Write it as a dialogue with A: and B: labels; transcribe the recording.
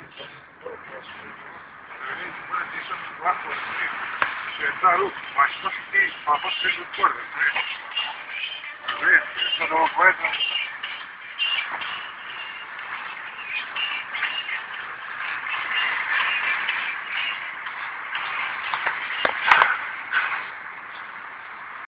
A: Claro, mas só que tem uma voz de corda, né? Isso não vai